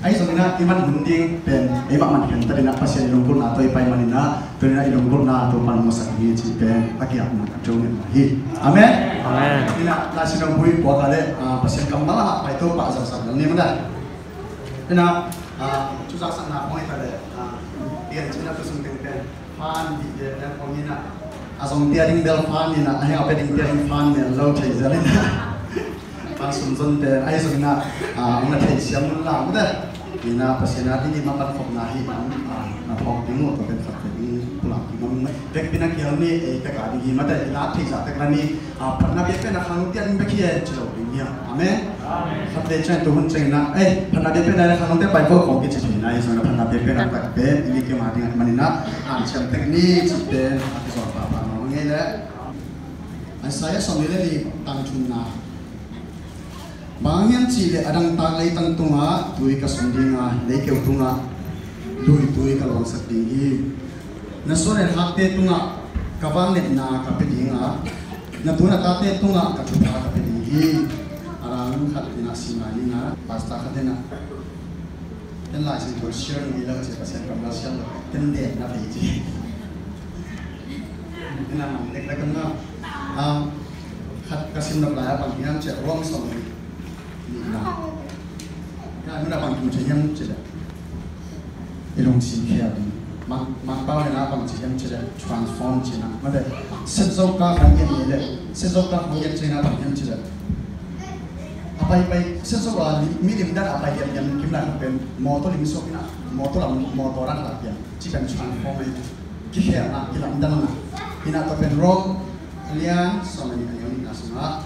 ai so na iman hunding pen e ba man kan tadi na pasien ilungkul na to ipai manina to na ilungkul na to pan masak ni ci pen akiap na ka ni hi amen amen ina la sinong bui po kale pasien kamala pai to pa sa sa ni manda ina chu sa sa na moi kale dia cina tu sung pen fan di de dan pomina asong dia ding bel fan ni na ai apa ding dia ding fan ni lo thai zalina pan sum zon te ai so na na thai siam la mada ina pasena ini makan fok nahi na fok tingu to pen fak ni pulang tingu dek pina kial ni te ka di mata ila thai sa te krani parna be na khanu tian be khie chilo ni amen sab de chen to hun chen na parna be na khanu te pai ko ko ke chi na so na parna be na ta be ni ke ma ding manina chem teknik te so pa pa no nge le saya somile ni tang chun na Bangian cile adang talai tang tunga tui ka sundinga lekeu tunga tui ka long sak tinggi na sore hakte tunga kawang net na ka pedinga na tuna tate tunga ka chupa ka pedingi arang khat dina simani na pasta khatena ten lai sin to share ni la che pasen kam la siang ten de na peji ina man nek la kana khat kasim na la pang yang che rong som ya muna bang tu chayam chida ilong sin kya mang bao na bang chayam chida transform china made sezo ka khangye ni le sezo ka khangye china bang yam chida apai pai sezo wa mi dim dar apai yam kim la pen moto lim so na moto ran la ya chi kan transform ki kya na ki lam dan na ina to pen rom lian so many ayoni asma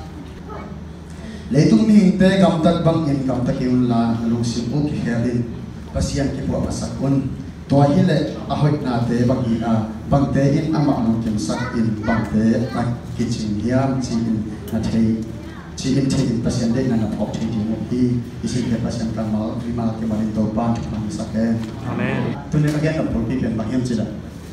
Leitung ming te kam tak bang in kam tak yun la lung simpu ki helin pasian ki po pasakun to hile ahoy na te bang te in ama no kim sak in bang te tak kitchen hiam chi in na thei chi in thei pasian de na phok thei ji mo hi isin ke pasian kamal rimal ke marin to ban pang sake amen tune again no ki ken bang yam chila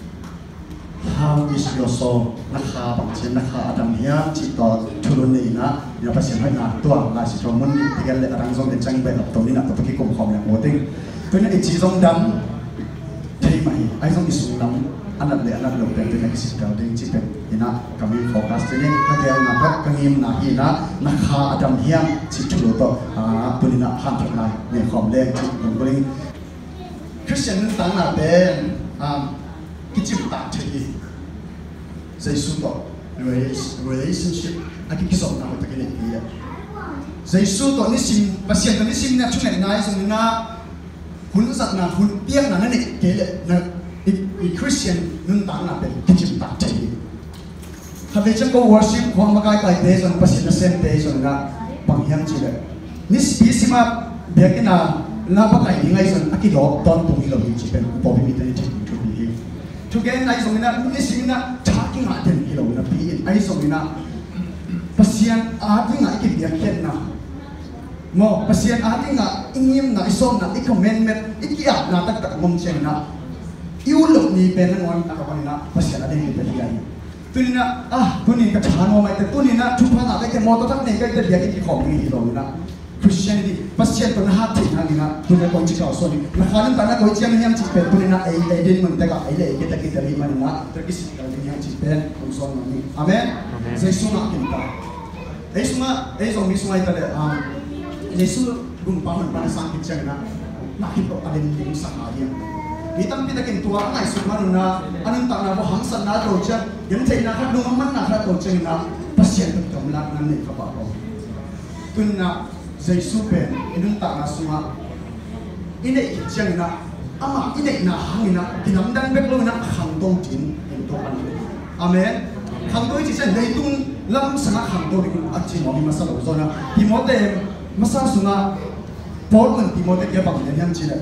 How is your soul? Nakha bang chen nakha adam hiam chi to thulun ni na ya pasien hai na tuang la si thom mun tigal le rang zong de chang be lap to ni na to ki kom khom ya mo ting to ni chi zong dam thei mai ai zong isu lam anat le anat lo pen te na si ka ding chi pen ina kami focus te ni ka te na ka kangim na hi na nakha adam hiam chi thulu to to ni na han thak na ne khom le chi ngom ring Christian tang na ben kichim ta thei zai su to relationship aki kisok na ta kene ki zai su to ni sim pasien to ni sim na chune na so na hun sat na hun piang na ne ke le na i Christian nun ta na pe kichim ta thei ha ve chang ko worship ko ma kai kai te so pasien na sem te so na pang hiam chi le ni spisima bekina la ba kai ngai so aki do ton tu mi lo chi pen po mi te ni Tugen ai somina ni simina talking aten kilo na pi ai somina pasien adinga ikibiaket na mo pasien adinga ingim na isom na ikomenmet ikia na tak mom chen na iulo ni penangon na kapanina pasien ading ni pelian tunina tunin ka thano mai te tunina thupa na ke mo to tak ne ka te biak ki khom ni lo na Christianity pasien to na hat thing hangina tunai ko chi ka so ni na khanin ta na ko chi am hiam chi pe tunina ai din mun ta ka ai le ke ta ki tari man na ta ki si ka ni hiam chi pe kon so ni amen jesu na kin ta ai so mi so ai ta le jesu gum pa man pa sang ki chang na ki to alen ni sa ha dia ni tam pi ta kin tua ngai su man na anin ta na bo hang san na to cha yan thai na khat lu man na khat to chang na pasien to tom la nan ni ka ba ko tunna Jesu pen inun ta na sunga ine ichang na ama ine na hangina kinamdan bek lo na khang do tin in to an amen khang do chi san dei tung lam sana khang do ri a chi mo mi masa lo zona timote masa sunga portland timote ke bang yan chi le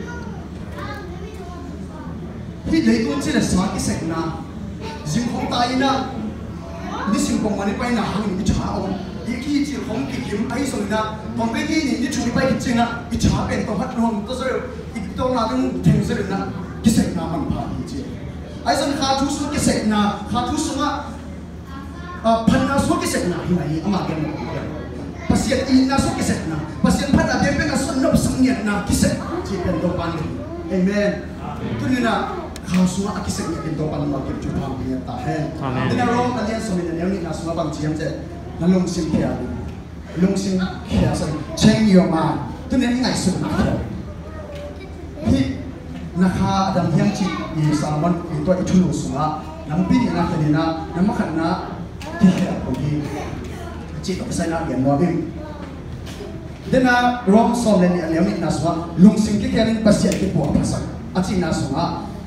hi dei tung chi le sa ki sek na jing khong ta ina ni sing kong mani pai na hangin ki cha on iki chi khong ki kim ai so na kong be ni chui pai ki chinga i cha pen to hat rom to so i to na ding thing se na ki sek na man pha hi chi ai son kha thu su ki sek na kha thu su ma phan na su ki sek na hi mai ama ke pasien ina so kiset na pasien phata be be na so nop sangnya na kiset ji ben do pan amen tunina khasua akiset ya ben do pan ma ke chu phang ya ta he dina rom alian so min ne ni na so bang chiam je na long sim khia long sim khia sa cheng yo ma tunina ngai su na hi na kha adam yang chi i salman i to i thulu sunga nam pi ni na khanina nam khanna ki khia ko hi chỉ có sai nào hiện nói đi, đến na rom som lên anh em mình na suma lung sinh cái này bác sĩ cái bộ phật sắc, anh chị na suma,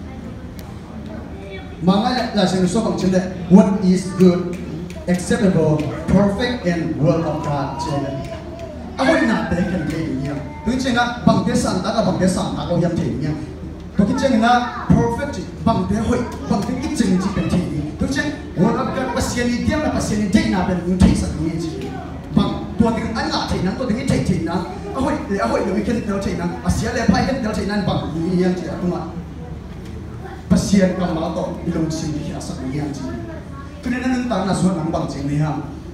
mà ngay là xem số bằng chứng đấy, what is good, acceptable, perfect and will of God chứ, anh ấy nạp để cái gì nhỉ? Đúng chưa na bằng cái sản ta có hiệp thị nhỉ? Có cái chuyện na perfect bằng cái chứng chỉเป็นthị đúng chưa? World of God pasien ni dia lah pasien ni dia nak ben thai sak ni je. Bang tua dengan anak thai nang tua dengan thai nang. Ahoi le weekend tel thai nang. Asia le pai kan tel thai nang bang ni yang je aku mak. Pasien kam ma to bilong sim dia sak ni yang je. Tu ni nang tang na suan nang bang jing ni ha.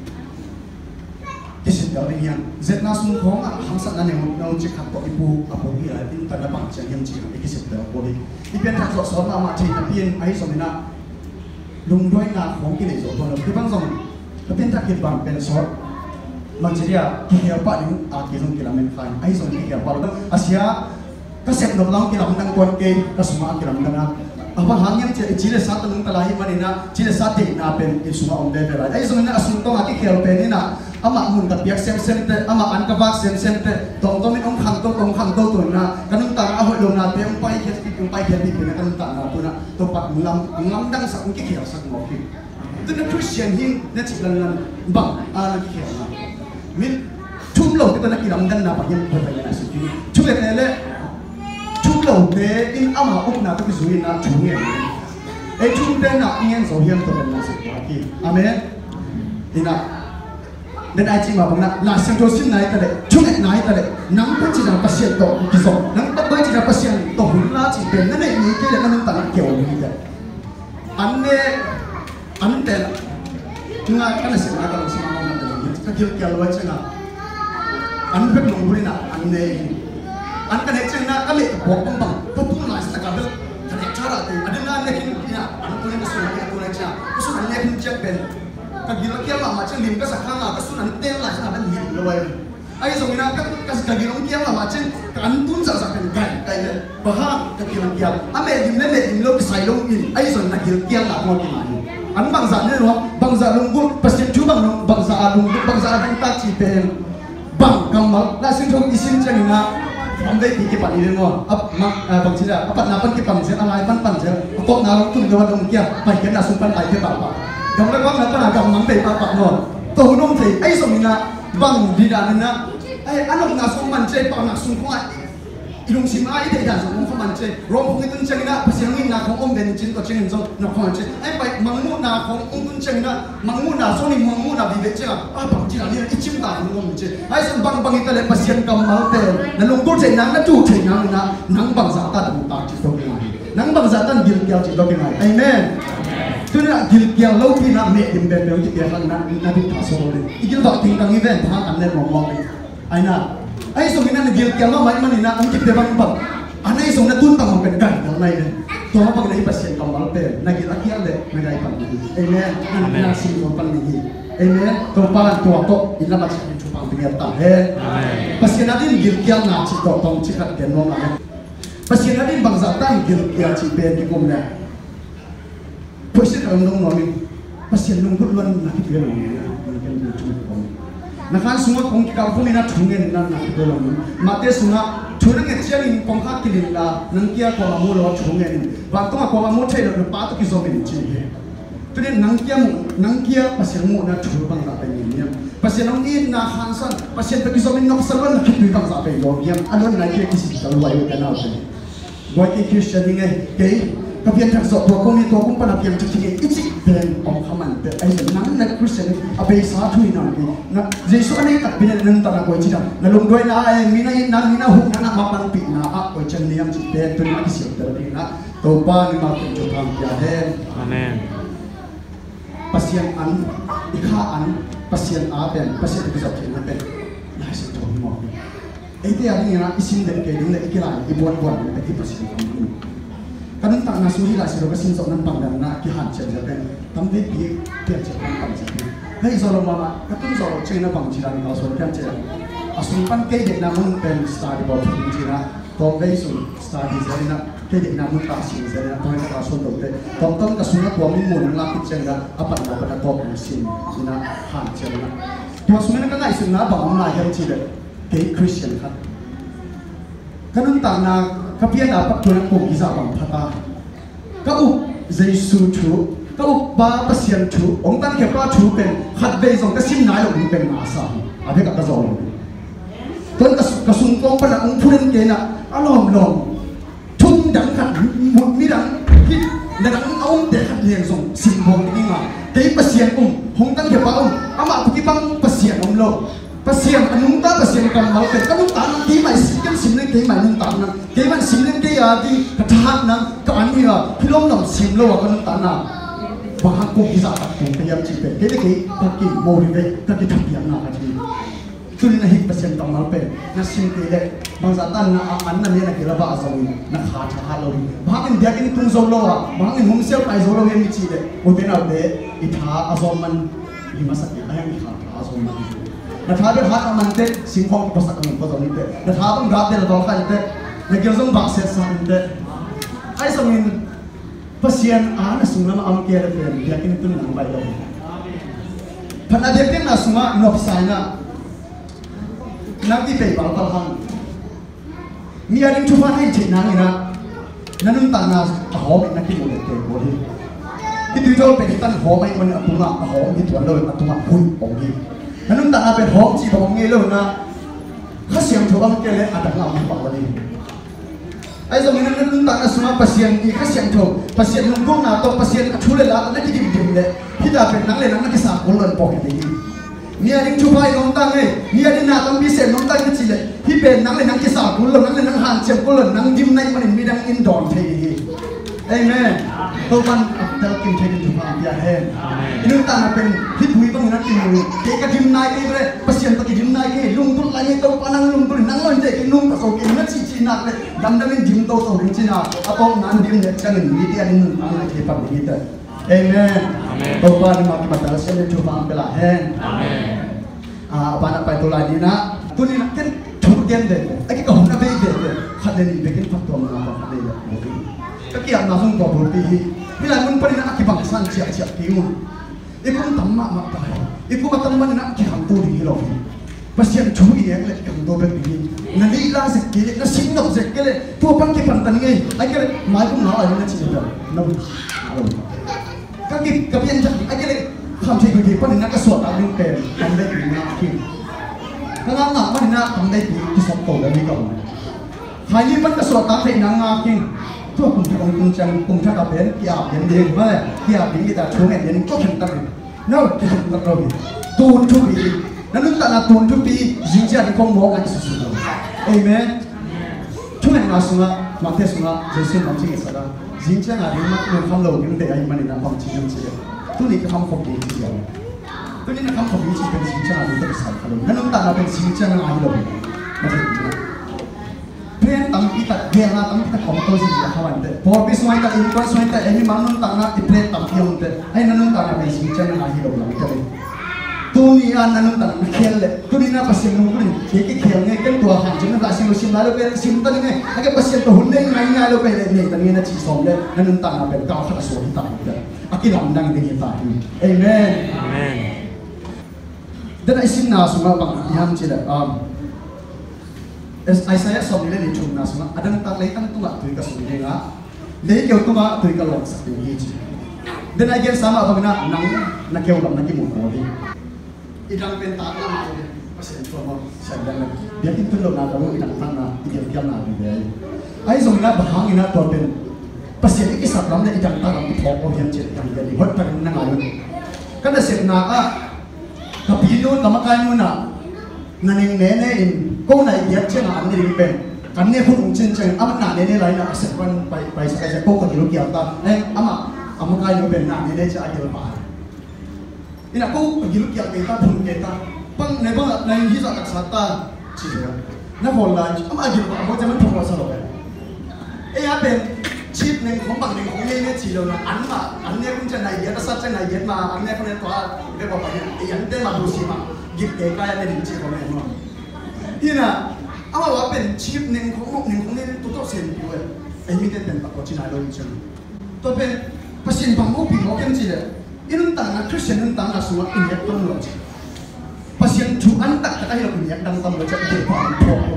Kisit tel ni yang. Zet na sun khong a hang sak na ne no je khat to ibu apo hi la tin ta na bang jing yang je. Kisit tel ko ni. Ipian tak so so ma thai na pian ai so ni na lung đôi ngà khống cái này rồi còn cái băng dòng cái tên đặc biệt bằng bên sót mà chỉ là cái hiệu quả những cái dòng cái làm mình phải ai dòng cái hiệu quả đó Asia cái set độc lòng cái làm đang quan cái cái số cái làm đang apa hang yang chỉ là sát tầng ta lahi mà nè chỉ là sát tiền na bên cái số ông đây về ai dòng nó asum to cái hiệu bên nè ama mun tập biak xem te ama an ka vak xem te tong tong min ông khang to tu na kan ta a hoi lo na te ông pai ke ti na kan ta na tu na to pat ngam dang sa cái hiệu sắc ngọc ki tu na Christian hin na chi lan bang a na ki hiệu na min chum lo cái ta na ki ram dan na pa yin ko ta na su ki chu le chum lo te in ama up na to ki zui na chu nge e chum te na ingen zo hiam to na su ki amen ina nên ai chỉ mà bằng là sang cho xin này ta đấy chung này này ta đấy nắng bắt chỉ là pasien to cái gì nắng bắt chỉ là pasien to hùn lá chỉเป็นนั่นเองนี่cái làนั่นต่างเกี่ยวนี่แต่อันแต่งานกันเสียงกันเสียงมันนั่นเองก็เกี่ยวไว้ใช่ไหมอันเป็นหลงบุรีน่ะอันเนี่ยอันกันเช่นน่ะก็เลยบอกบังก็ตุ้งหลายสักการะแต่เช้าละอันนั้นเนี่ยคิดเนี่ยอันตัวนี้ก็ส่วนนี้ตัวนี้ใช่ก็ส่วนนี้คิดจะเป็นก็กินแล้วเกี่ยวมาเช่นลิมก็สักครั้งอ่ะก็ส่วนนั้นเต้นหลายสักการะหินเลยไอ้สมัยนั้นก็กินแล้วเกี่ยวมาเช่นกันตุ้งสักเป็นไก่เลยบ้าก็กินแล้วเกี่ยวอ่ะเมื่อลิมเนี่ยลิมเราไปใส่ลงอินไอ้ส่วนนั้นกินเกี่ยวหลักหมดที่ไหนอันบางสันเนี่ยหรอบางสันลงกุประสิทธิ์ชูบางสันลงบางสันลงตาจีเป็นบางกำมัดและสิ่งที่สิ่งเช่นนี้นะผมได้ที่เก็บปันนี้เลยมั้งบางทีละปันนับปันเก็บปันเสียอะไรปันเสียตกน้ำตุ้งเดือดลงเกี่ยวไปเก็บน้ำสุ่มปันไปเก็บปากกำลังว่านั้นปัญหากำลังไปปากมั้งตัวหุ่นนุ่มที่ไอ้สมัยนั้นบางดีด้านนั้นนะไอ้อันนั้นน้ำสุ่มมันเจ็บปากน้ำสุ่มของอีลุงสิมาไอ้เด็กด่านสุ่มของมันเจ็บรวมของไอ้ตุ้งเจงนะภาษาอังกฤษนะของอมเดนจินตัวเจงจงน้ำของมันเจ็บไอ้ไปมังมุนาขององตุ้งเจงนะมังมุนาส่วนนี้มังมุนาดีเด็กเจ้าบางทีละเนี่ยอีจิมตาของอมเจ็บไอ้ส่วนบางอีกแต่ภาษาอังกฤษกำลังเต็มนั่นลงตัวเจงนั้นจู่เจงนั้นนะนังบางสาตาดูตาจิตตัวยังไงนังบางสาตากินเกี่ยวจิตตัวยังไงไอ้แม่คือเนี่ยกินเกี่ยวแล้วที่นั่นเมย์ดิมเบลเบลที่เกี่ยวกันนั้นนั่นที่ท้าโซ่เลยอีกแล้วทิ้งตั้งอีเวนต์ทางอันเล่นมองเลยไอ้น่ะไอ้ส่วนนั้นกินเกี่ยวแล้วมันนี่นะอันที่เดี๋ยวบางอันนี้ส่งนั้นตุ้นตั้งมันเป็นกันอย่างไรเลยตัวบางในภาษาอังกฤษกำลังเป็นนักกีฬาเกี่ยวเลยไม่ได้ปันนี้เอเมนนั่นเป็นอาชีพของปันนี้เอเมนตัวปานตัวโตอินละมาชิมชุบปังเป็นยังต่างเฮ้ภาษาอังกฤษกินเกี่ยวน่าชิโตตรงชิคัดเด่นน้องอะไรภาษาอังกฤษบางสัตว์ตั้งกินเกี่ยวชิเป็นที่กลุ่มเนี่ยผู้สื่อข่าวน้องน้องภาษาอังกฤษล้วนนักกีฬานะครับสมมติของการพูดในนักทุ่งเงินนั่นนักกีฬามาเตะสมมติทุ่งเงินเชียงอินกองข้ากินละนังเกียร์ความมั่วเราทุ่งเงินบางตัวความมั่วใช่หรือป้าตุกิโซเป็นจริงตัวนี้นังเกียร์ภาษามั่วนักทุ่งบางสัตว์เป็นอย่างนี้ภาษาน้องอินนักฮันสันภาษาตุกิโซเป็นนกสวรรค์นักคิดบางสัตว์เป็นอย่างนี้อันนั้นนายเกี่ยวกับสิ่งที่เราไว้กันเอาเป็นว่าที่คริสเตียนยังไงเก๋ก็เพียงแต่สอบตัวคงมีตัวคงปนเพียงจะที่อีจิเป็นของขมันแต่ไอ้ส่วนนั้นนักคริสเตียนเอาไปสาธุหน่อยนะเยซูอันนี้ตัดเป็นเรื่องต่างๆไว้ที่นั่นนั่นลงด้วยนะไอ้มีนะมีนะหุบนะมาปันปีนะอ่ะไว้เช่นนี้ยังจิตเป็นตัวนี้ที่เสียแต่ละทีนะตัวป้านี่มาเป็นจุดทางยาเดนอาเมนpasien an ikha an pasien a ben pasienที่จะเป็นนั่นเป็น mo ite ani na isim de ke ding le ikila ibuan le ki pasien kamu kanun tak na suri la siro ka sin so nan pangdan na ki han chen jabe tam de pi pe che pang che hei zolo mama katun zolo china pang chira ni ka so kan che asun pan ke de na mun pen study about china to ve su study zena ke de na mun ta sin zena to ka so do de tom tom ka sunna ko min mun la ki chen ga apat na pa to ko sin ina han chen na to sunna ka ngai sun na ba mun na yan chi de ke Christian kan kanun ta na kapian apa tu nak kong isa bang phata kau Jesu chu kau ba pasien chu ong tan ke pa chu pen khat ve zong ka sim nai lo pen na sa ave ka zong ton ka sung kong pa na ong phuren ke na alom lom thum dang khat mut mi dang hit na dang ong te khat leng zong sim bong ni ma ke pasien hong tan ke pa ama ki bang pasien lo pasien anung ta pasien kam mal pe kanung ta nang ti mai sim sim ne ke mai nung ta nang ke man sim ne ke ya di ka tha nang ka an ni ha philom nom sim lo kanung ta na ba ha ko ki sa ta ko ke yam chi pe ke ke ka ki mo ri ve ka ki thap yam na ka thi tu ni na hik pasien kam mal pe na sim ke le bang za tan na an na ne na ki la ba zo ni na kha tha ha lo ba kin dia ki tung zo lo wa ba kin hum sel pai zo lo he mi chi de o te na de I tha azom man li ma sa ki a yang kha azom man na tha be hat man te sim khong ko sa kan ko ni te na tha bang ga te la dol kha te na gyal zong ba se sa te ai sa min pasien a na sung na am ke le pe ya kin tun nang bai lo phana de te na sunga nop sai na nang ti pe bal pal hang mi aring thu fan hai che na ni na nanun ta na ho be na ki mo le te ko hi ti tu do pe tan ho mai mon apunga ho ni tuan lo atunga hui ong hi nanun ta pe ho chi bong nge lo na kha siam tho am ke le atak la ma pa ni ai zo min nanun ta na suma pasien I kha siam tho pasien lung kong na to pasien thu le la na ki dim dim le hi da pe nang le nang na ki sa ko lon po ke ni ni aring chu pai nong tang nge ni aring na tang bi se nong tang ki chi le hi pe nang le nang ki sa ko lon nang le nang han chem ko lon nang dim nai man mi dang in don the hi amen to ban dal kim the din pa ya hen inun ta na pen hi bui bang na ki mu ke ka dim nai ke re pasien ta ki dim nai ke lung tul la ni to panang lung tul nang lon te ki lung ka so ki na chi chi na le dam dam in dim to so ring chi na apo nan dim ne chan ni ti an nun ang na ke pa ni ta amen to ban ma ki batal se le chu bang pela hen amen apa na pa to la ni na tu ni ken thu ken de ai ka hom na be de khat le ni be ken phat to na pa de la kakiam na hung ko burti hi bila mun pa na ki bang san chia chia ki mun ikum tamma ma ta ikum tamma na ki ham tu ri lo pasien chu I ek le kam do be ni na li la se ki na sing no se ke le tu pan ki pan tan ngai ai ke mai kum na ai na chi ta no ka ki kapian ja ai ke le kham thai ki pan na ka so ta ning pe kam le ki na ki ka na na man na kam le ki so to da ni ka hai ni pan ka so ta thai na nga ki tu cùng thằng cùng chàng cùng thằng cặp đến kia đến điên mà kia đến người ta chú mẹ đến có thành tâm nó cái thành tâm rồi tuôn chú bị nó nước ta là tuôn chú bị dính ra thì không mò cái sự sự amen chú mẹ nào xuống mà thế xuống rồi xin làm gì vậy đó dính ra là những mắt người không lâu những để anh mà nên làm chỉ những gì tôi đi cái không phục gì gì tôi đi cái không phục gì chỉ cần dính ra là tôi sai không nó nước ta làเป็นdính ra là ai rồi mà thếเพื่อนตั้งที่ตัดเบียร์นะตั้งที่ตัดของตัวสิ่งที่เขาวันเดียพอไปสมัยตัดอินก็สมัยตัดเอ็มมันนั่นตั้งนะที่เพื่อนตั้งที่องเดียไอ้นั่นตั้งนะเป็นสิ่งที่นั่นอะไรเราไม่ได้ตัวนี้อันนั้นตั้งนะเขียนเลยตัวนี้นะภาษาหนุ่มคนนี้ที่เขียนเนี่ยกันตัวหันจนภาษาเราชิมแล้วเป็นชิมตั้งนี่ไอ้ก็ภาษาตัวหุ่นเนี่ยง่ายๆเราเป็นเนี่ยตั้งนี่นะชีสอมเลยนั่นตั้งนะเป็นก้าวข้าสวนตั้งเลยอากิลำดังดีตายเอเมนเดี๋ยวไอ้สิ่งน่าสงสารบางอย่างที่เลยIsaiah som ni le chung na suma adang tak lai tang tunga tui ka sum ni nga le keu tunga tui ka lok sak ni chi then again sama bang na nang na keu lam na ki mu ko di idang pen ta na ma ni pasen to mo sa dang dia kin tun lo na ka mo idang tang na idang kyam na ni dai ai som na bahang ina to pen pasen ki sak lam na idang tang lam thok ko hiam che tang ga ni hot pa na nga kan da set na ka ka pi do ka ma kai mu na naning nene in câu này biết chứ là anh đi bên anh nghe không chân chân anh nãy nene lại là sẽ quan bài sẽ câu còn nhiều kiểu ta ấy ama cái nhiều bên nãy nene sẽ ai nhiều mà ini aku pergi lu kia kita pun kita pang nebang naik hisa tak sata chỉ là nó còn là mà gì mà cóจะมันถูกกว่าสรุปไอ้เป็นชีพหนึ่งของบางหนึ่งของเนี่ยchỉ làอันเนี่ยคุณจะไหนเยอะก็สักจะไหนเยอะมาอันเนี่ยคุณเนี่ยตัวเรียกว่าแบบไอ้ยันเต้มาดูสิมาหยิบเอกายในหนึ่งชีพของเนี่ยมั้งที่น่ะเอาว่าเป็นชีพหนึ่งของเนี่ยตัวเซนอยู่เว้ยไอ้มีแต่เป็นปากกจินาโดยจริงตัวเป็นภาษาบางมุกปีกกันจีเลยอินต่างนะคริสเตียนต่างนะส่วนอินเดียต้นหลวงภาษาทุกอันตักแต่ให้เราอินเดียดังตำรวจจะเกี่ยวกับพวก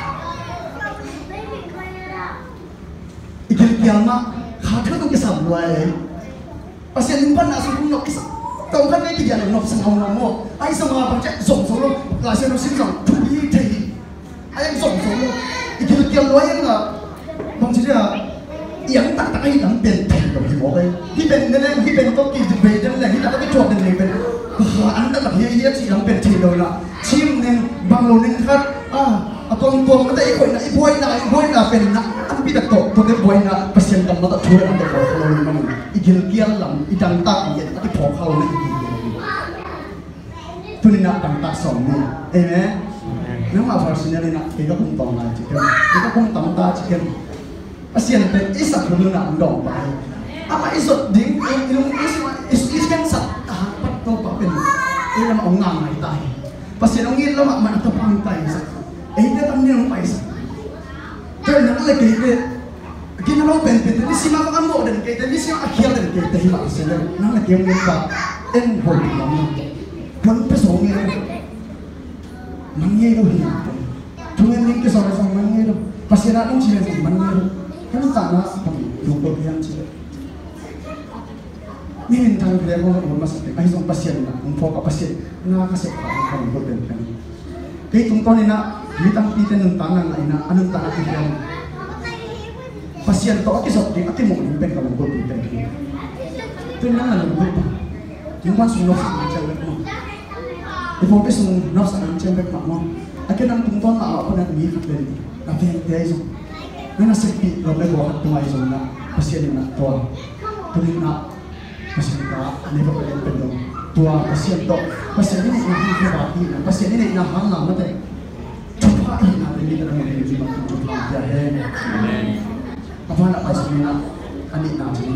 อีกอย่างมาขาดเท่าต้องกินสับไว้ภาษาหนึ่งพันนาสุกุนกกิสับตรงกันไม่กี่อย่างนกสังหงงไอ้สมาบังจะส่งส่งลงหลายเส้นสิ่งส่งทุกที่ที่ไอ้ยังส่งส่งลงอีกอย่างร้อยยังอ่ะบางทีเนี่ยยังตักแต่ให้หลังเป็นแผ่นกับหิมะเลยที่เป็นนั่นแหละที่เป็นก็กินเบรดนั่นแหละที่ตักก็จบนั่นเองเป็นอันนั้นแบบเฮียที่หลังเป็นทีเลยละชิมหนึ่งบางโลนึงครับตัวมันแต่ไอ้คนไอ้บวยน่ะเป็นนะอันพิจารณาตัวเด็กบวยน่ะเปอร์เซ็นต์กันมาตัดช่วยอันเด็กเขาเลยมันอีกเกี่ยวหลังอีดังตักอีกอย่างที่พอเขาเลยทุนน่ะดังตักสองนี่เอ้ไหมนั่นมาฟาร์ซินเลยนะเอกก็คงต่อมาจิกันเอกก็คงต่อมาจิกันเปอร์เซ็นต์เป็นอีสักคนน่ะดองไปapa isot ding ilung is kan sat pat to pa pen ilam ong ngai tai pasien ong il lama man to pang tai sa ida tam ni ong pai sa ter na le ke kina lo pen ni sima ka mo den ke ni sima akhir den ke te ma se na le ke ni pa en hol ni ma kon pe so ngi man ngi lo hi tu ni ke so sa man ngi lo pasien na ong chi le man ngi lo kan sa na pa du ko yang chiนี่เป็นทางเรียกว่ามันมาสักไอ้ตรงพัศยันนะผมพอกับพัศยันน่าก็เสร็จของคนเป็นกันที่ตรงต้นนี้นะมีตั้งปีเต็นต่างๆอะไรนะอันนั้นต่างๆที่เรียกพัศยันตัวที่สุดที่ที่มองเป็นกับคนเป็นกันเป็นนั่นแหละหนุ่มยิ่งวันสุนทรสังเจ้าเล็กมั้งที่ผมไปสุนทรสังเจ้าเล็กมั้งไอ้แค่นั้นตรงต้นเอาคนนั้นมีขัดเลยแต่เพียงแต่ไอ้ตรงนั่นน่ะสิปีเราไม่บอกตัวไอ้ตรงนั้นพัศยันนะตัวนี้นะpasien ka ani ba pala pendo tua pasien to pasien ni na hi ba hi na pasien ni na hang na mate chupa hi na ni na mo ni ba chupa ya he amen apa na pasien na ani na ji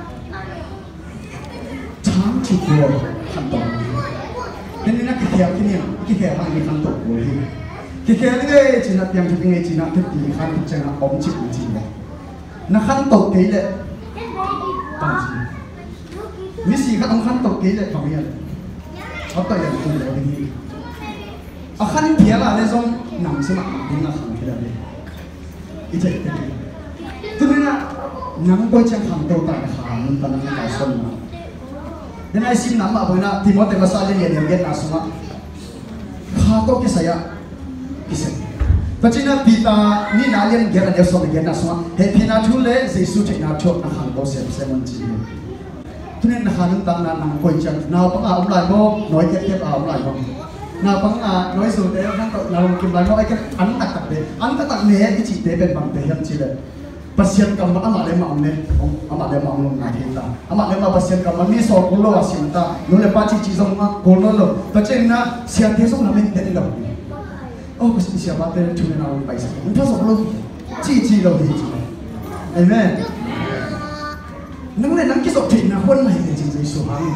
chang chi ko khan to ni na ki thia ba ni khan to ko hi ki thia ni ge chi na tiam chi nge chi na ti khan chi na om chi chi na khan to ke le ta chiมีสี่ขั้นตกกี่เลยฝั่งนี้เลยเขาต่อยอย่างตัวเดียวนี้ขั้นเพียร์อะไรส่งหนังสมัครดิ้งขั้นที่ไหนอีเจ็ดตัวนี้นะหนังก็จะทำตัวต่างหางตอนนั้นการส่งมาเดี๋ยวไอ้สิ่งนั้นมาบอกนะที่มอเตอร์มาซาเลียนยังเย็นน่าสมัครข้าก็แค่ใส่กิเสแต่จริงนะปีตานี่น่าเลียนเย็นน่าสมัครเย็นน่าสมัครเฮ้ยพี่น่าทุเล่เจสุเจน่าชดน่าขันก็เสียมันจริงทุนนี่นะครับตั้งนานนั่งคุยกันนาปังอาอุ้มไหลโม่น้อยเก็บอาอุ้มไหลโม่นาปังอาน้อยสุดเดียวนั่งเรากินไหลโม่ไอ้แค่อันตักเดอันตักเนื้อที่จีเดเป็นบางเดียนจีเลยภาษาคำว่าอามาเลมาอุ้มเนี่ยอามาเลมาอุ้มนายที่ตาอามาเลมาภาษาคำว่ามีสองกุลวาสิมตาโน่นเลยป้าจีส่งมากุลโลแต่เจ้าน่ะเสียงเทส่งน้ำเป็นเด็ดเลยโอ้ก็เสียบ้านเดินทุนนี่นาอุ้มไปสักมันถ้าส่งโลจีโลดีจีเอเมนนั่งเลยนั่งกินสดถิ่นนะคนไหนเนี่ยจริงๆสุภาพ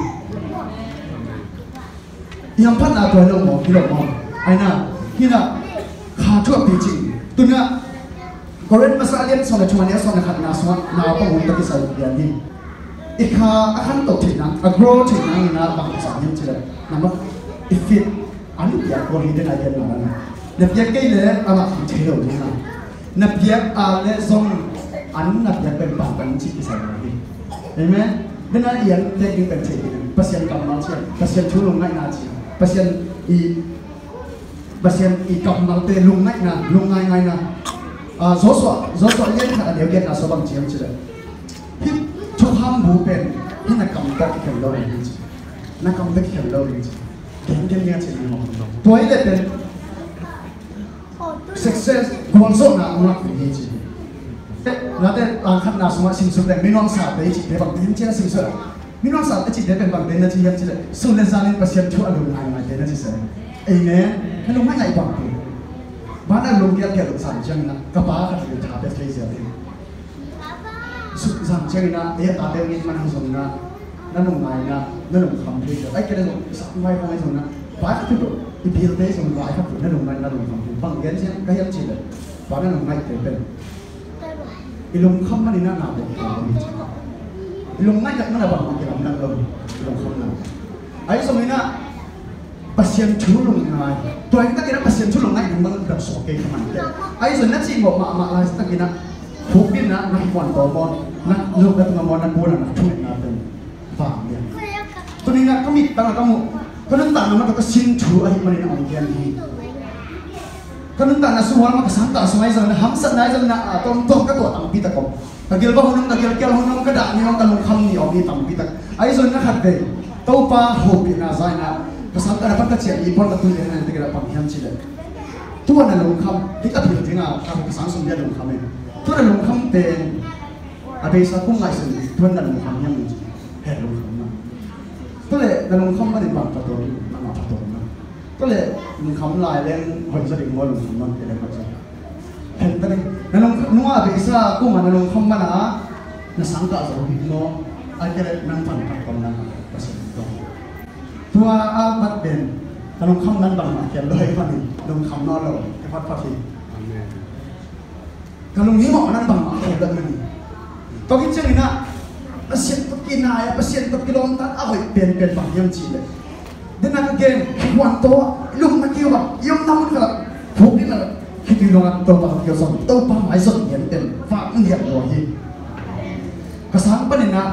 ยังพัฒนาตัวเราหมอที่เราหมอไอ้น่ะที่น่ะขาชั่วปีจริงตัวน่ะก็เรียนภาษาเรียนสอนในชวนนี้สอนในขัดนาสวนนาประมุขตะกิสัยเดียนี้อีกขาขั้นตกถิ่นนะกรอถิ่นนะนี่นะบางภาษาเนี่ยจีเลยนั่นว่าอีฟิตอันนี้อยากคนที่ได้เรียนมาแล้วนับยักษ์ใกล้เลยอามาทำเชี่ยวนี่นะนับยักษ์อะไรส่งอันนับยักษ์เป็นปากกันจิตกิสัยเลยเห็นไหมนั่นน่ะยังเด็กยังเป็นเด็กpasien kamal cia pasien chulung ngai na cia pasien i kamal te lung ngai na zo yen kha deu gen na so bang chiam chi le hi chu ham bu pen hi na kam ta ki lo ni chi na kam ta ki lo ni chi gen ya chi ni mo toi le pen success gon so na ma ni chi na te ang khat na suma sim sum le minong sa te chi te bang ten chi na sim so minong sa te chi te pen bang ten na chi yan chi le so le zanin pasien chu alun ai ma te na chi sa amen hello mai ngai bang บ้านนั้นลงเกี่ยวกับสันเชียงนะกระป๋าขัดอยู่ชาเป็นเสียเลยสุดสันเชียงนะตาเดียวนี้มันทำสมนะนั่นลงไงนะนั่นลงคำเดียวไอ้แกนั่นลงสักไม่พอไม่สมนะบ้านที่ดูอีพีตัวเดียวสมบ้านขัดอยู่นั่นลงไงนั่นลงคำบางเงี้ยเช่นก็ยังชิดเลยบ้านนั่นลงไงเป็นอีลงคำมันนี่น่าหนาเลยอีลงไงจากนั่นแหละบางทีเรานั่งลงคำนั้นไอ้สมัยนั้นpasien chulung ngai to ang takina pasien chulung ngai mang dap so ke khaman ke ai so na chi mo ma la takina phupin na na kwan to mon na lu ka ngam na puna na thu na ten va ya to ni na kami tang ka mo kanun ta na ka sin chu ai mani na ong gen hi kanun ta na suwal ma ka santa sumai sa na hamsa na sa na tom tom ka to tang pita ko tagil ba hunong tagil kel hunong ka da ni ong kalung kham ni ong ni tang pita ai so na khat de to pa hopin na sai na pasal ada apa kecil impor betul dengan yang tidak panggilan cile. Tuan ada longkam, kita pilih tengah kamu kesang sumber longkam ini. Tuan ada longkam ten, ada isa pun nggak sih. Tuan ada longkam yang head longkam. Tuan ada longkam mana bang pator, mana pator mana. Tuan longkam lain yang harus sering ngol longkam mana tidak macam. Head tadi, longkam nua ada isa aku mana longkam mana, nasangka jauh hino, akhirnya nampak pator mana pasal itu. Tua amat ben, kalau kamu nan bang makan loh ikan ini, dong kamu nol loh, cepat pasti. Kalau ni mau nan bang makan loh ini, tapi macam ni nak, pasien tu kena ya, pasien tu kilontan, awak ben bang yang cile. Dan nak gen, wanto, lung nak kiwa, yang namun kalau, bukti nak, kita lung tu bang kiwa son, tu bang mai son yang ten, fak ni yang loh ini. Kesan apa ni nak,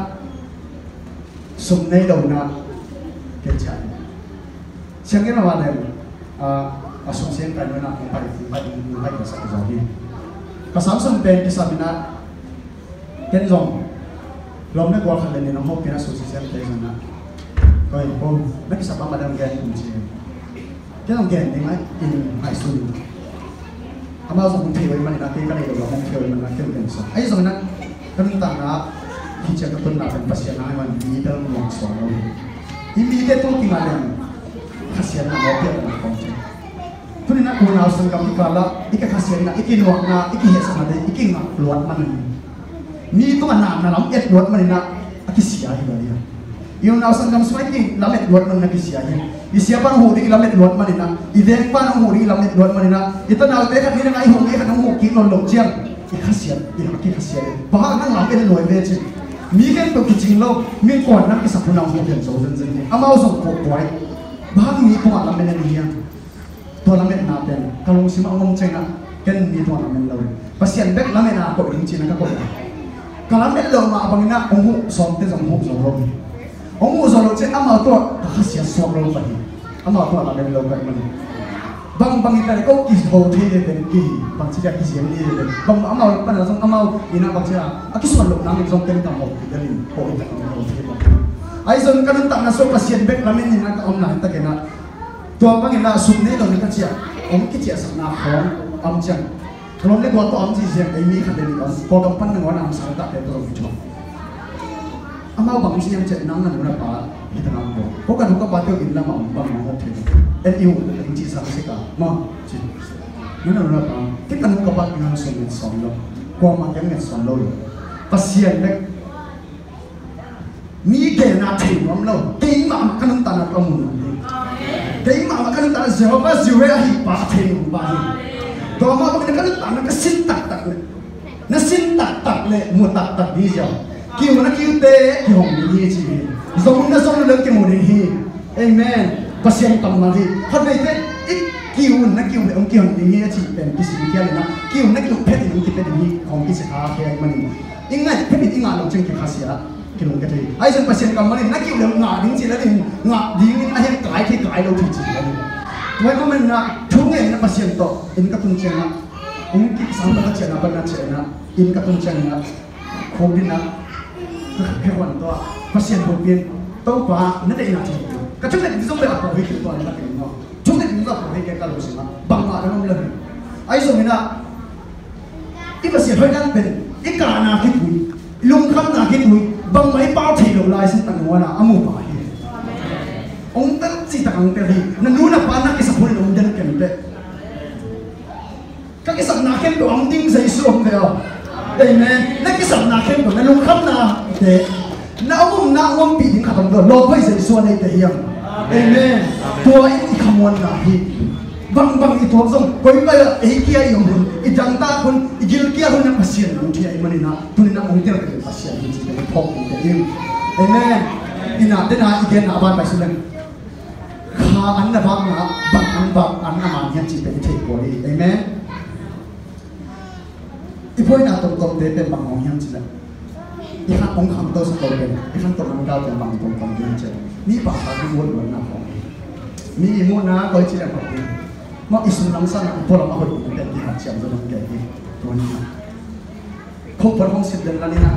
sumnai loh nak. Kecil. Siang ini awal ni, asumsi kan mana empat besar jadi. Kesamsung pen kisah bina, kenjong, lomnya gua kalau ni nama pina asumsi siang tu sana. Kau, nak kisah apa madam gen kunci. Kenapa gen ni mai in high school. Amal so kunci mana nak kan ni kalau kunci mana kan so. Ayo so nak kan tanga hijau ketun nak pasien nak mana di dalam ruang soal. Ini dia tu tinggal kasihan nak ngopi nak kongsi. Tu ni nak guna usaha kami kalau ikan kasihan nak ikan luar nak ikan hias mana ikan nak luar mana ni tu mana dalam luar mana nak ikan siapa dia. Yang nak usaha kami semua ikan lamet luar mana nak siapa. Siapa yang huri lamet luar mana nak. Idek pan yang huri lamet luar mana nak. Itu nak dekat ni nak ihong ikan yang mungkin lolong jam. Ikan kasihan, ikan kasihan. Bahkan lamet luar macam. มีแค่ตัวจริงแล้วมีก่อนนักกิจสำนักงานเดินโซ่จริงๆอามาส่งปวดไว้บ้างมีตัวละเมนนี่ตัวละเมนนาเป็นกำลังสิมาองค์เจนะกันมีตัวละเมนเราภาษาเด็กละเมนนาก็จริงๆนะก็กำลังเมนเรามาบางอย่างองค์สอนเต็มองค์สอนเราองค์สอนเราเช่นอามาตัวภาษาสอนเราไปอามาตัวละเมนเราไปมันbang kita ni kau kis hotel ni tenki bang siapa kis yang ni ni bang amal pada langsung amal ina bang siapa aku semua lok nami langsung kena kamu jadi kau itu hotel aizon kan tak nasuk pasien bek lamin ni nak om nak tak kena tua bang ina sup ni dong ni siapa om kicik sana kong om jang kalau ni gua tu om siapa ini kan ni om kau kampan dengan om sangat tak betul gitu amal bang siapa cek nangan berapa kita nampak kau kan kau patut ina mau bang mau hotel NU ingin sama sih kak, mau sih, mana berapa? Kita nak kapat dengan soal, kau makan dengan soal, pasien dek, ni kena tim lo, tim makan tanah kamu, tim makan tanah siapa siapa hipa tim bayi, kau makan tanah kesintak tak le, nasintak tak le, mutak tak dia, kiu mana kiu teh, kiu ni sih, zona lagi mau ni, amen. Pasien kamari, hari itu kiun nak kiun orang kiun ini aja pen kisi kia lena, kiun nak kiun pet ini kita ini kong kisi kaya mana, ingat pet ini nggak langsung kita kasih kiun kita. Ayo pasien kamari nak kiun nggak ding sih lagi nggak dingin aja kaya lo tuh sih lagi. Tuh aku mana cungeng nak pasien to, ini katun cina, ini sampai ke cina benar cina, ini katun cina, covid nak hewan to, pasien covid, tahu pak, nanti ingat sih. Kacung ni bisa berapa hari kita tuan nak kena, cuma ni bisa berapa hari kita kalau sih bangga dengan lagi. Ayo semina, ini masih orang ben, ikan nak hitui, lungkam nak hitui, bang mai pau thelo lai sih tangguh na amu bahi. Orang tak sih tangguh terhi, nanti nak panak kisah pun orang dan kente. các cái sẵn nà khen của ông đinh giấy xuống thế không amen lấy cái sẵn nà khen của nó lung khắp nà để nó ông bị những khả năng rồi lo với giấy xuống này để hiểu amen tua ít không muốn là hi bang itu zong koi kaya kia yung hun idang ta kun igil kia hun yang pasien mun dia imanina tunina mung dia ke pasien mun dia pok ke im amen ina dena igen aban bai sulen kha an na bang na bang an na man yan chi pe the ko li amen ipoi na tom de pe bang ong yan chi la i kha ong kham to sa ko pe i khan to nam ga to bang tom de che ni pa pa ni won won na ko ni mo na ko chi la ko mà isun nang sang ang pola mahod ng peti at siyam doon kaya tuwan niya kung parang sidlan lang nila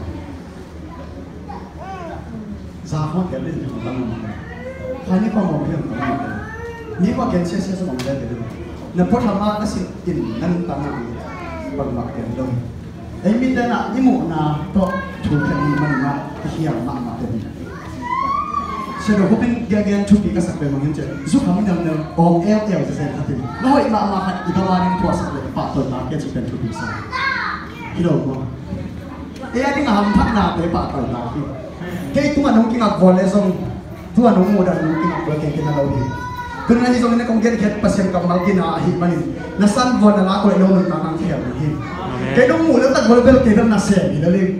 zahon kaya rin yung tanong kani pa mo yung tanong ni pa kaya siya sa mga dati na po tama kasi in nan tanong pagmakyan doon ay minda na ni mo na to tukan ni man na hiyang makamatin Saya dah hoping gagian cuti ke sampai menghencer. Zuh kami dah nak OL saya hati. Nah, mak ikawanin puasa le pak ton nak dia cikan cuti saya. Hidup mo. Ada ngam nak le pak ton nak. Kaya tu anong kingak boleh song. Tu anong muda anong kingak boleh kaya kita lawi. Kerana ni song ini kong get pasien kamal kina ahi manin. Nasan boleh nak aku elok nak nang kaya ni. Kaya dong muda tak boleh bel kaya nasihat ni dalih.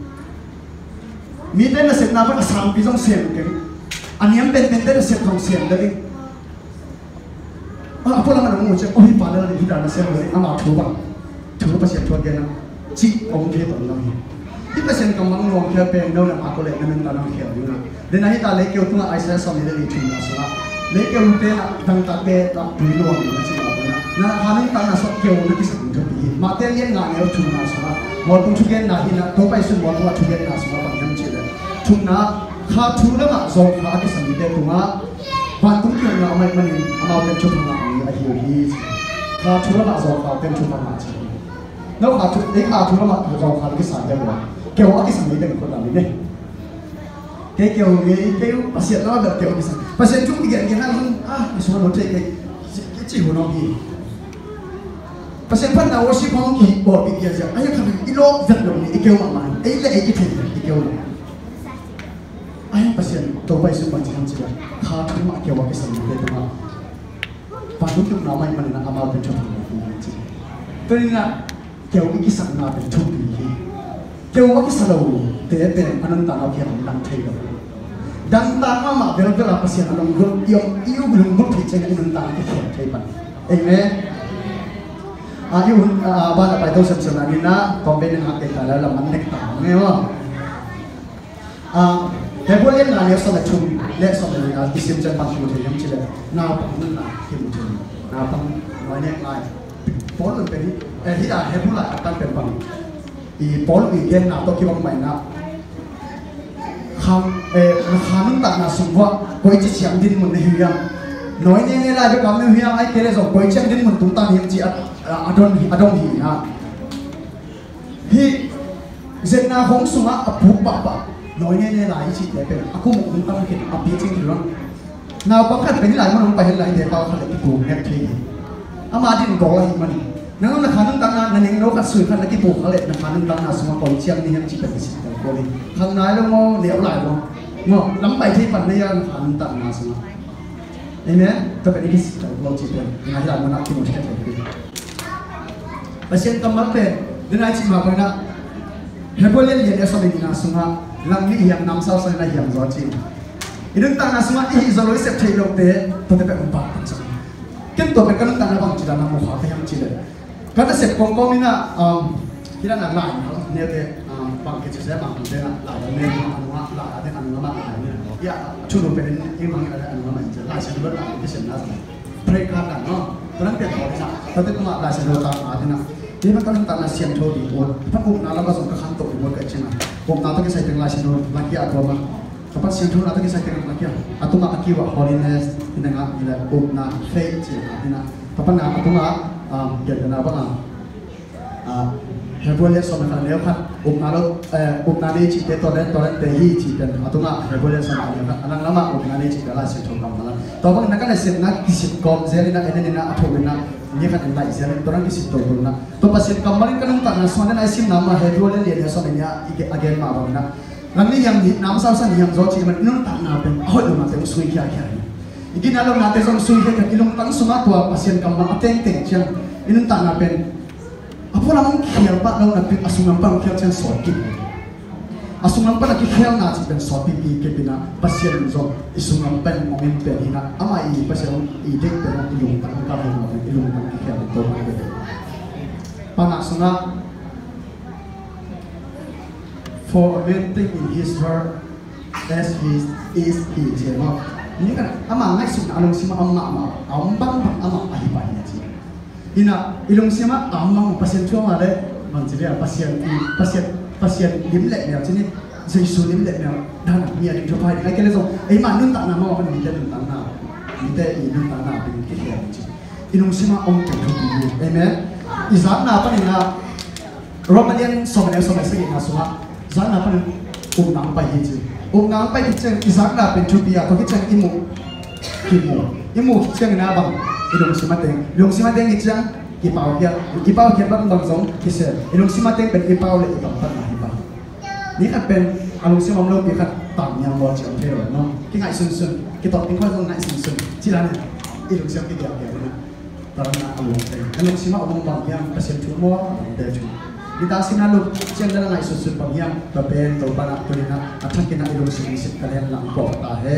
Mita nasihat napa asam pisang sen kaya. Aniam pen set kong siang dari apa lama nang ngucap oh pada ni kita nasihat dari amat coba pasien coba dia nak cik om dia tu nang ini pasien kamang ngom dia pen dau nak aku lek nang tanang kia juga dan ahi tak lek kau tu nak aisyah sama dia itu nasihat lek kau tu nak tang tak be tak dulu ni macam apa nak hanung tang nasok kau nak kisah tu tapi material ngan dia tu nasihat walaupun juga nak hina tu pasien walaupun juga nasihat macam cila tu nakข้าทูแล้วมาโซนข้าที่สมิเดตุงะบ้านตุ้งเกี่ยวกับอะไรมันนี่เอาเป็นชุดมาอันนี้ไอ้เหี้ยฮีข้าทูแล้วมาโซนข้าเป็นชุดมาใช่แล้วข้าทูข้าทูแล้วมาโซนข้าที่สายเดียวกันเกี่ยวกับที่สมิเดเป็นคนแบบนี้เกี่ยวภาษาเราแบบเกี่ยวกับภาษาจุ่มอีกอย่างนั้นไม่ใช่เราเจ๊จีหัวน้องพี่ภาษาพันธุ์เราชิพองกี่บอกอีกอย่างไอ้ยังคำอีโลกจัดลงนี่เกี่ยวกับมันไอ้เล่ไอ้กี่เพลงเกี่ยวกับayah pasien tobai semua macam saja. Kau cuma kau wakil sendiri tu mah. Padu tu nama yang mana amal pencoba ni. Tapi nak kau ini kisah nak pencoba ni. Kau wakil selalu tiada anak tanah kau yang tiada. Dan tanah mah berbeza pasien anak grup yang iu belum grup hijau anak tanah kau tiada. Amen. Ayu abang apa itu sebenarnya na kombinasi hak kita dalam manek tanah ni wah. Hebolian na niya sa lechum le sa mga isim jan pang mo yung chile na pang na kim chile na pang wanya ngai pol ang peri hida hebola atan pen pang I pol weekend na to kibang mai na kham khanung ta na sungwa koi chi chiang din mun hiyam noi ne la be kam ne hiyam ai kere so koi chiang din mun tum ta hiyam chi adon hi ha hi zenna hong sunga apu pa nói nghe lại chị để về aku một mình tao hiện ở phía trên đó nào có khách bên lại mà không phải lại để tao khai cái buồn nghe thì ama đi gọi lại mà nếu là khả năng tăng là nên nó cắt sủi khăn là cái buồn khai là khả năng tăng là số còn chiang đi em chỉ cần chỉ cần coi đi thằng này nó mau liễu lại rồi ngọ lắm bài thi phần này là khả năng tăng là số amen tôi phải đi cái lâu chỉ cần ngày là nó nặng thì một cái phải và xem tâm mắt về đến ai chỉ mà coi nè Hebolian yang dia sampai di nasuma, langit yang nam sao saya yang zoci. Idung tanah nasuma ini zaloi sep cai lokte, tetapi empat macam. Kan tu perkara tanah bang cila nama muka yang cila. Kata sep kongkong ina, kita nak lain, ni ada bang kecil saya bang dia nak lain, ni ada anu nama lain. Ya, cuma peren ini bang ada anu nama je. Lain saya berlaku di sana. Mereka kan, no, orang tiada orang sana. Tetapi cuma lain saya berlaku ada na. Dia makan tanah siang jauh di bawah. Tapi nak lama masuk ke kantor di bawah kecil. Nanti kita saya tengah sini lagi atau apa? Tapi siang jauh nanti kita tengah lagi. Atau nak kiwa holiness, ini nak na faith, ini nak. Tapi nak atau nak jadi apa nak? Hebolian sama kan dia kan. Nadi cipta toren tehi cipta. Atau nak Hebolian sama dia kan. Anak lama nadi cipta lah siang jauh malam. Tapi nak kan siang nak kisip kom, jadi nak ini nak atau nak ni kan lai sia ni torang kisi to na to pasien kamarin kanung ta na sonen ai sim nama he dole le ne so nya ige again ma ba na nang ni yang ni nam sa sa ni yang zo chi man nun ta na pen hoi lu ma te sui kya kya ni igi na lo na te song sui he ka ilong tang suma to pasien kamang ateng teng chang inun ta na pen apo la mong khial pa lo na pi asungam pang khial chen so ki asungam pa na ki khial na chi pen so pi ke pina pasien zo isungam pen moment pe ni na ama I pasien I dek pe na ilong tang ka ho na ilong tang ki khial to ma ke pa na sunga for a man think in his heart as his is he je ma ni kan ama ngai sun along sima amma ma ambang ama ahi pa ni ji ina ilong sima amang pasien chuang ale man ji ya pasien lim le ne chini Jesu lim le ne dana mi ani jo pai ngai kele so ai ma nun ta na ma kan ni le nun ta na ni te I nun ta na bin ki ya ji ilong sima ong ke thu bi amen izak na pa ni na Romanian so ne so mai se na so ha zak na pa ni nang pai hi ji nang pai ki chen izak na pen thu bi ya to ki chen imu chen na bang ilong sima teng ki chen ki pau kia bang zong ki se ilong sima teng pen ki pau le I kam ta na hi ba ni kan pen along sima lo ki kan tang yang lo chang the no ki ngai sun ki tok ting ko zong ngai sun chi la ne ilong sima ki dia na tarang na along sima omong bang yang pasien thu mo de chu kita sina lu chen da ngai sun bang yang ta pen to ba na to na athak ki na ilong sima sit kalen lang ko ta he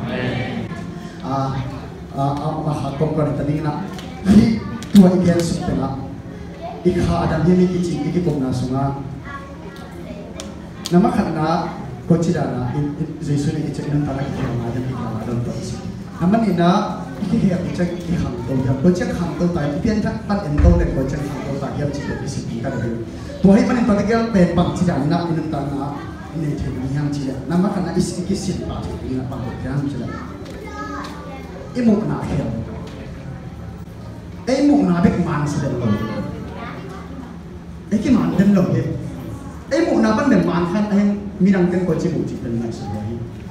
ma ha ko ko ta ni na hi tua igen su pe na ikha adam ye mi ki chi ki ko na sunga nama khanna ko chi da na jesu ni che nan ta la ki ma da ki ma don to si nama ni na ki he ki che ki kham to ya ko che kham to ta pian thak pan en to le ko che kham to ta yam chi ki si ki ka da to hi man ta ge pe pang chi da na in ta na ni the ni yang chi nama khanna is ki si pa chi na pa ko yang chi la imu na he imu na bek man si da lo ki man den lo he imu na ban den man khan ai mi rang ten ko chi bu chi den na si lo hi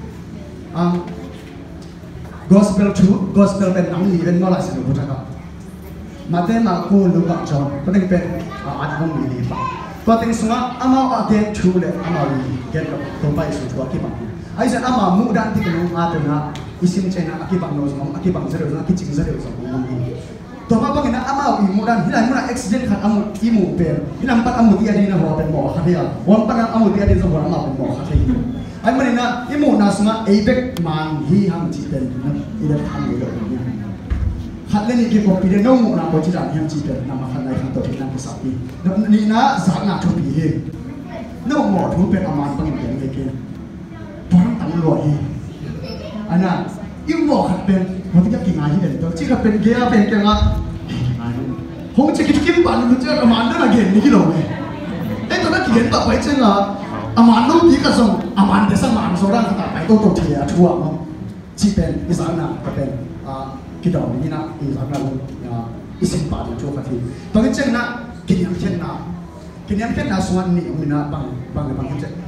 gospel truth gospel ben ang li ben no la si lo ta ka mate ma ko lu ka chon ko ding pen at hong li pa ko ting sunga ama a de thu le ama li get ka to bai su thua ki ba ai sa ama mu dan ti ko ma ta na isim chena akibang no so akibang zero na kiching zero so mo to ma bang na ama I mu dan hilan mu na accident khat amu I mu pen hilan pat amu ti adi na ho pen mo kha ya won pat amu ti adi so ho ma pen mo kha thai ai mani na I mu na sunga aibek man hi ham chi pen na ida tham ni lo ni khat le ni ki ko pi de no mu na ko chi dan ham chi pen na ma khan nai khan to ti na ko sa pi ni na za na thu pi he no mo thu pen aman pang pen ke ke pang tam lo hi ana yêu mỏ khát bên một cái kinh ngạc như thế chỉ khát bên kia bên kia ngã không chỉ cái kim bản nó chơi aman đó là ghiền như cái đồ này ấy tôi đã ghiền tập vậy chứ là aman nó bị cái xong aman để sang aman số ra người ta phải tôi thì à chua không chỉ bên cái sáng nào cái bên cái đồ này na cái sáng nào cái sinh bản chua cái gì tôi cái chân na kinh nghiệm chân na soan ni ông na bằng cái chân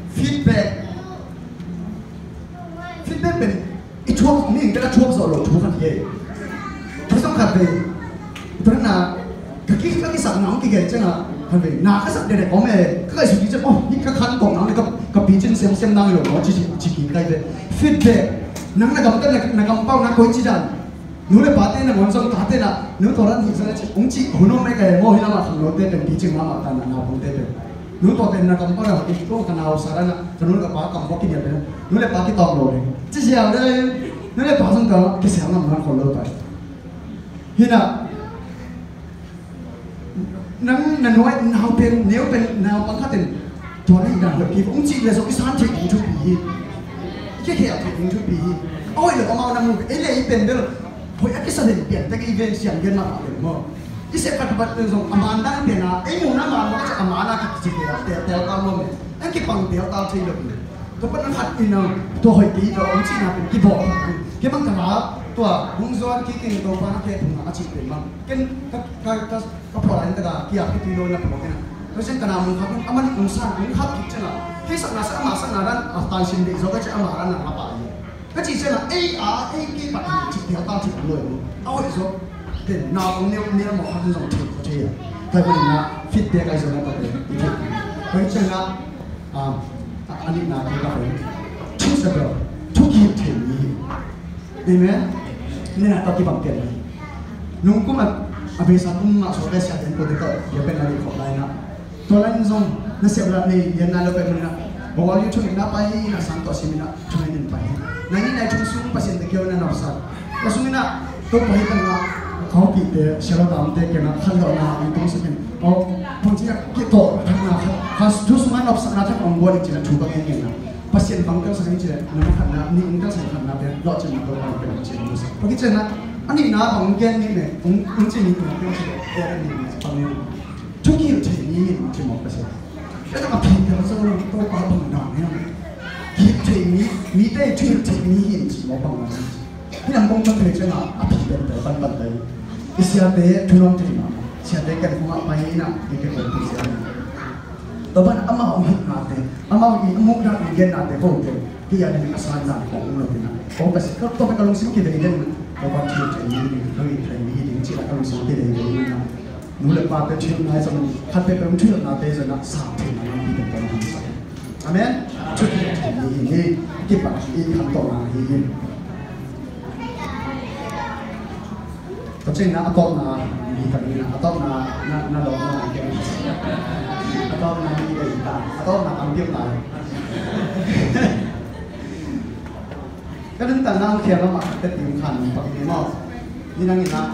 feedback bên chuộc mình cái là chuộc rồi chuộc phần gì thế xong khát về tôi nói là cái sản nóng cái gì chứ là khát về na cái sản này có mẹ cái gì chứ những cái khăn còn nóng này cái bị chân xem đang rồi nó chỉ cái về feedback nắng là cầm bao nó coi chỉ đàn nếu là bà tên là muốn xong thả tên là nếu tôi đang nhìn ra thì ông chị hồi nó mấy cái mô hình là thằng nó tên là bị chân mà ta là nào không tên được nếu tôi tên là cầm bao là cái cái nào sao là thằng nó là bà cầm bao cái gì đấy nếu là bà cái tòng rồi chứ sao đây nếu là bà xong cái sáng nào nó còn lâu vậy hiện à nắng nói nào tên nếu tên nào bằng khác tên tôi nói là được ông chị là do cái sáng chị cũng chút bị cái hẻo thì cũng chút bị ôi là mau năm ấy là tên đó hồi cái sao để biển cái event gì anh mà được không cái sẽ phát bắt được rồi aman đang biển à ấy muốn năm mà nó sẽ aman là cái gì vậy theo tao luôn anh cái bằng theo tao chơi được tôi bắt nó hạt in nào tôi hỏi tí rồi ông chị nàoเป็นcái bộ cái bằng cảตัวหุ้งซ้อนกี่ตัวบ้านแค่ถุงอาชีพเป็นมั้งก็พออะไรแต่ก็กี่อย่างที่โดนนะผมบอกนะเพราะฉะนั้นขนาดมึงครับมันมึงสร้างมึงขับคิดจังอ่ะที่สักนาสักมาสักนาด้านตายชินดีเขาก็จะเอามาด้านหนังมาป่าก็จีเช่นอ่ะไอ้กี่ปัดจิตเดียวตาจิตเลยเอาไอ้โซ่ then now only more happens on two. Tapi na fit dia guys orang tu itu. Kalau cakap anik nak kita pun choose the to keep thing. Amen. Ini nak tapi bangkit. Nunggu mat abis aku nak soal siapa yang kau dekat dia pernah di kau lain nak. Tuan lain zong nasi berat ni dia nak lepas mana. Bawa you cuma nak pai nak santok sini nak cuma ini pai. Nanti nak cuma suruh pasien dekat orang nak usah. Kalau sini nak tu pai tengah kau kita siapa tahu kena kalau nak itu mungkin oh punya kita kalau justru mana opsi nak tak membuat itu cuba ini na pasien bangkang sekali je nama karena ni enggak saya karena dia lot cuma tu orang kena cuma bagi cina ani na bangkang ni mungkin ni mungkin dia ni panggil cuci ini cuma pasien kita tak pintar soal tu apa benda ni kita ni deh cuci ini cuma bangkang ni yang bangkang tu cina apa pintar pandai siapa turun terima, siapa kan cuma main nak ikut berpisah. Tapi amau hit nate, amau ini mukna ingin nate hotel, dia ada asal nak kau umur pina. Kau pasti kalau sih kita ingin kau baca ini, kau ini cila kalau sih kita ingin nulis pada cium naik sama, hati perempuan nate sana satu nama kita terus. Amen. Cukup ini kita ini kantor ini. Tapi nak atau nak ni tak ni atau nak lawan nak game atau nak ni kita atau nak ambil tay. Kadang kadang kita nak tertinggal pakai mau. Ini nak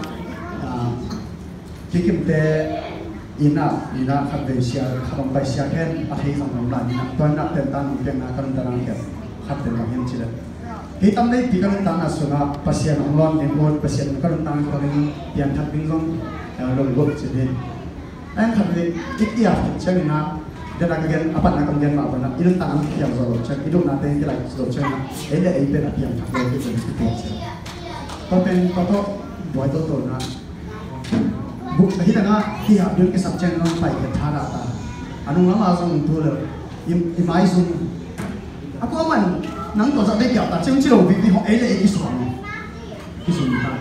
bikin te ina kerja siar kalau bayar siar kan akhir zaman lain tuan nak tentang yang nak kadang kita kerja macam macam kita ni tiga tanah sungai pasien orang yang pasien kalau tanah kalau yang tak bingung lalu buat jadi, yang kerja ikhtiar macam mana dia nak kerja apa nak kerja apa nak itu tanah yang solo macam itu nanti yang lagi solo macam ini itu nak yang tak boleh kita itu tapi kalau buat itu nak buk kita nak dia dia kisah macam orang baik ketara ta anu lama asal itu le imai sun aku aman nang tu sampai dia tak cuma cilo bibi hok ele itu ni tak.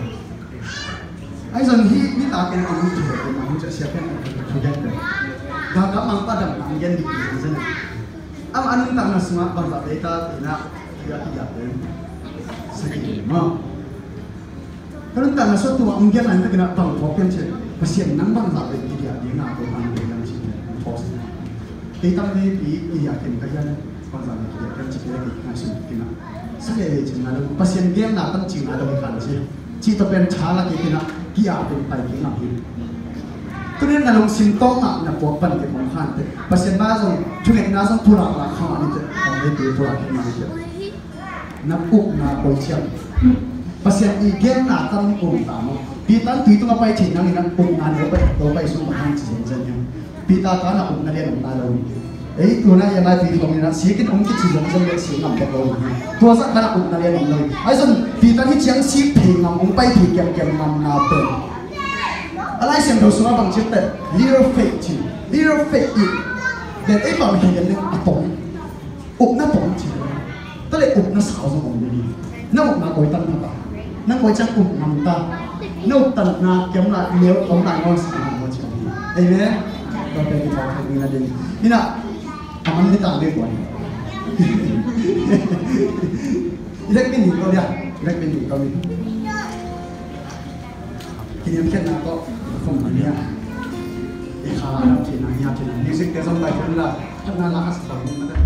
Aizan ni tak kena kamu cuba, kamu cakap siapa yang sudah ada. Dah kamu pada manggen di sana. Am anu tak nak semua bangsa kita nak tidak sedikit mah. Kalau tak nak suatu manggen nanti kena tahu fokus je. Pasien nang bangsa dia nak apa yang sini fokus. Kita ni yakin kajian. Pasal kita kan cakap lagi masih kita. Saya cina lalu pasien dia nak kan cina lalu kan sih. Cita pen chala kita nak kia pen pai kita nak hidup. Kemudian lalu simptom nak buat pan kita menghan. Pasien bazong cuma nasong pulang lah kawan itu. Kawan itu pulang kita itu. Nak nak polisian. Pasien igen nak kan tamu. Kita tu itu ngapai cina ni nak nak apa semua hang sebenarnya. Kita kan nak dia nak lalu. Itu na yang lagi film ini sedikit mungkin cium cium siang berlalu. Tua saat nak pun nanya nanya. Aizan kita ni ciang si pengang umpai tiga nam nape. Alai siang tu semua bang cerita little fake it. Dan bang hian ni atong. Na tong cerita. Tapi na sahau sama orang ini. Na koi tan apa? Na koi cak nam ta. Na tan na kiam na leo orang na ngon sama macam ni. Amen. Kalau kita tahu ni ada ni. Ina aman ni tak ada kuat. Ilek ni kau dia, ilek ni kau ni. Kini mungkin nak kau komanya. Ikhlas, cina, music dia sampai ke lah, kenal lah asal ni.